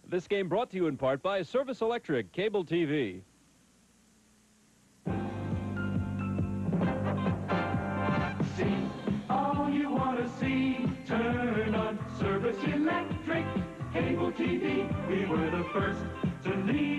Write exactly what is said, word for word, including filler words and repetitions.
This game brought to you in part by Service Electric Cable T V. See all you want to see. Turn on Service Electric Cable T V. We were the first to lead.